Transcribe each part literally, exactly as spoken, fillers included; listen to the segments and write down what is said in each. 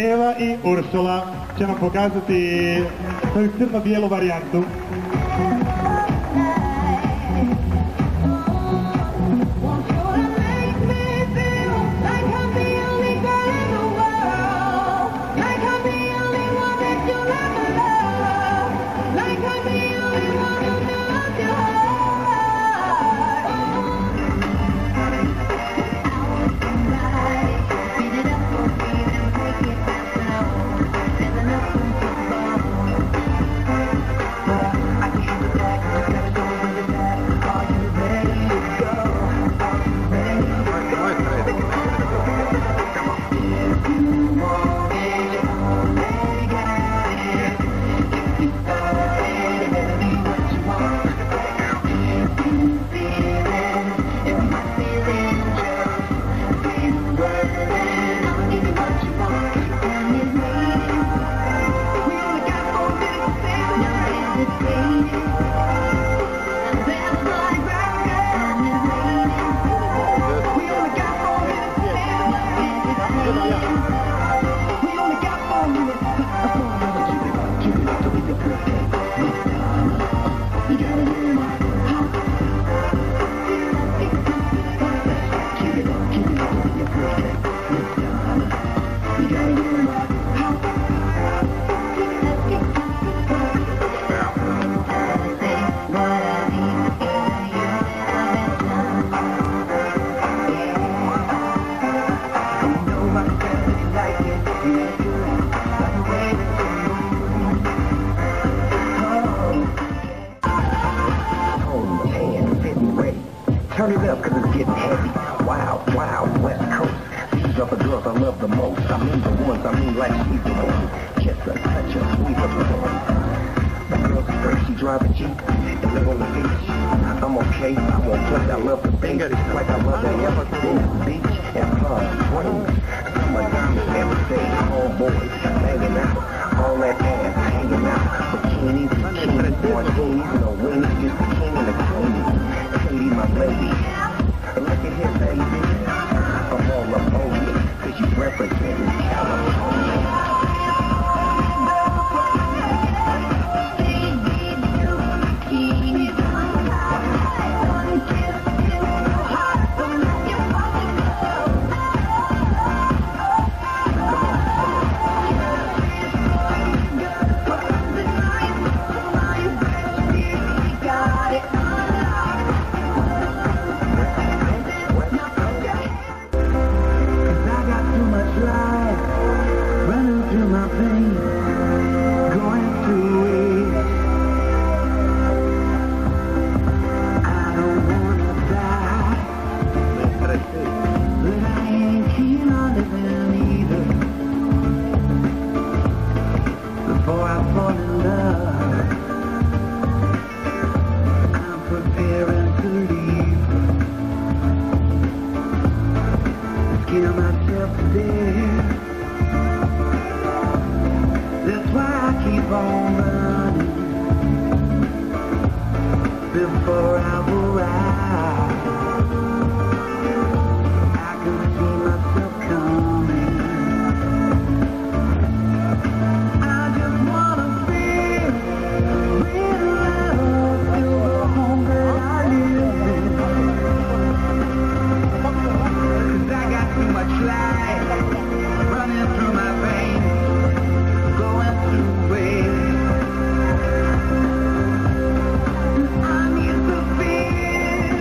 Eva i Uršula će nam pokazati svoju crno-bijelu varijantu. Turn it up, cause it's getting heavy. Wow, wow, West Coast. These are the girls I love the most. I mean the ones, I mean like she's the one. Kiss her, touch her, squeeze her, the one. The girl's first, she drive a Jeep and live on the beach. I'm okay, I'm on play, I love the beach. Like I love that yellow beach and Palm Springs. Summertime, every day, homeboys hanging out. All that ass hanging out. Bikinis, bikinis, martinis, no winnies, just the king and the queen. Katie, my lady. Look at here, baby. I'm all up on you, cause you represent California. Before I arrive, I can see myself coming. I just wanna feel real love, feel the home that I live in. 'Cause I got too much life running through my veins, going through it. I need to feel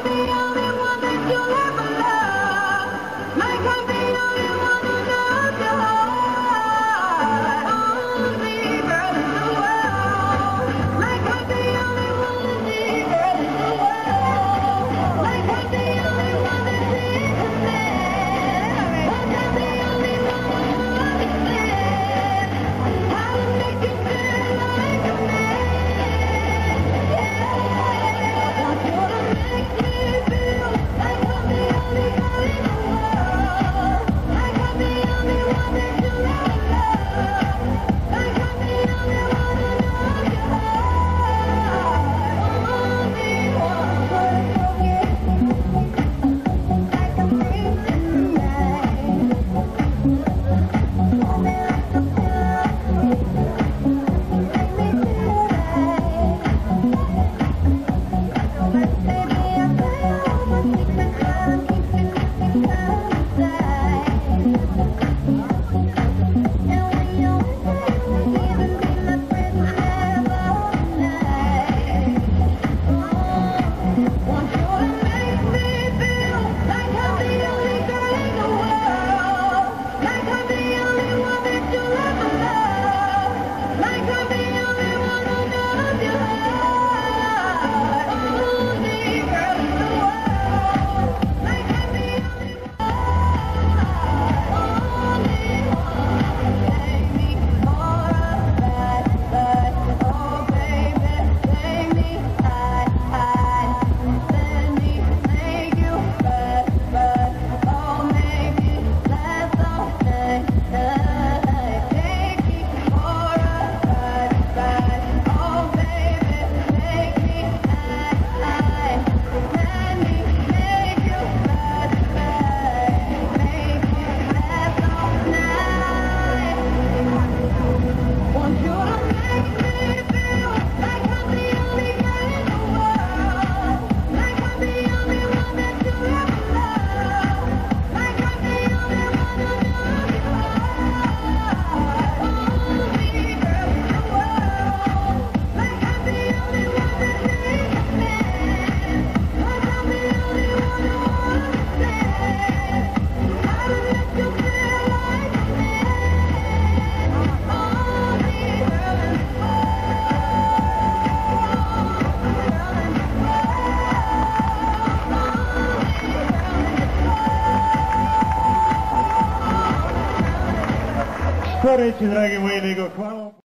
Скоро, дорогие мои, хвала.